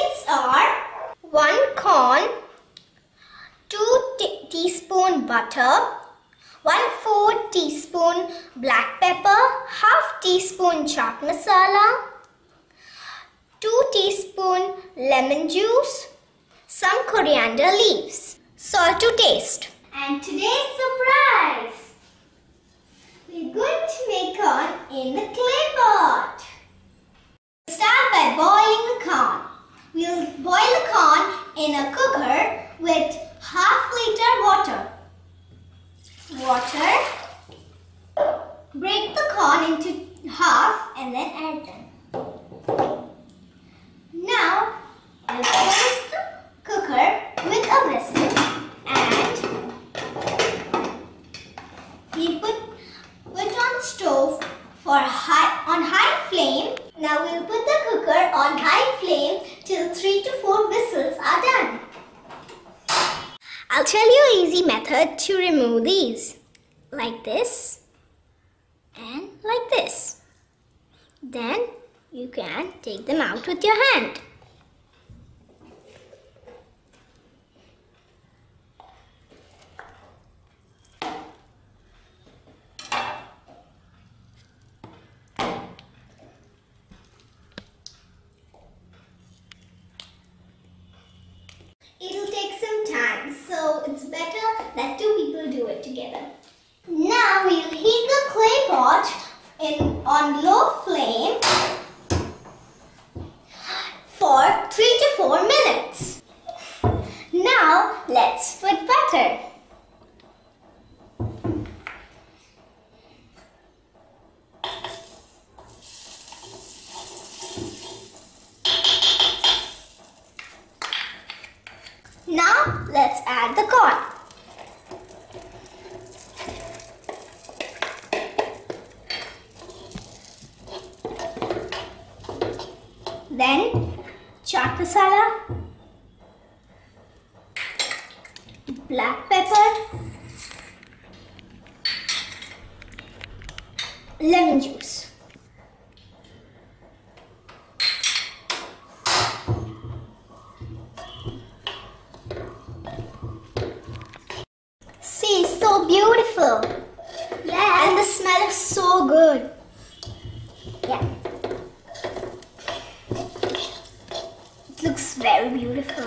ingredients are 1 corn, 2 teaspoon butter, 1/4 teaspoon black pepper, half teaspoon chaat masala, 2 teaspoon lemon juice, some coriander leaves, salt to taste. And today's surprise! We're going to make corn in the clay pot. Start by boiling the corn. We'll boil the corn in a cooker with half liter water. Break the corn into half and then add them. Now, we'll close the cooker with a whistle and we put on stove on high flame. Now we'll put the cooker on high flame till 3 to 4 whistles are done. I'll tell you an easy method to remove these. Like this and like this. Then you can take them out with your hand. It'll take some time, so it's better that 2 people do it together. Now we'll heat the clay pot on low flame for 3 to 4 minutes. Now let's put butter. Now let's add the corn. Then chaat masala, black pepper, lemon juice. See, so beautiful. Yeah, and the smell is so good. Yeah. It looks very beautiful.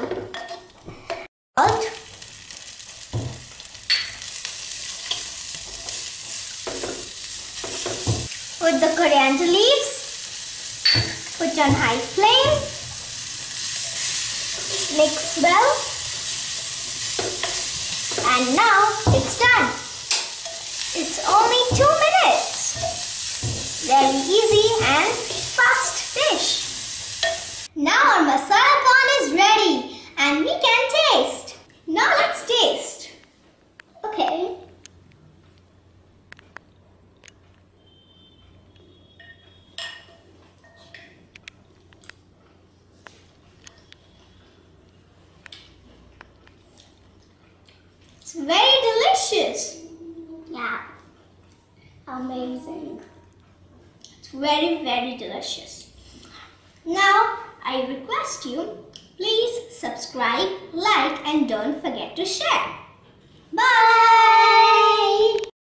Put the coriander leaves. Put on high flame. Mix well. And now it's done. It's only 2 minutes. Very easy and fast dish. Now our masala corn is ready and we can taste. Now let's taste. Okay. It's very delicious. Yeah. Amazing. It's very, very delicious. Now, I request you, please subscribe, like and don't forget to share. Bye!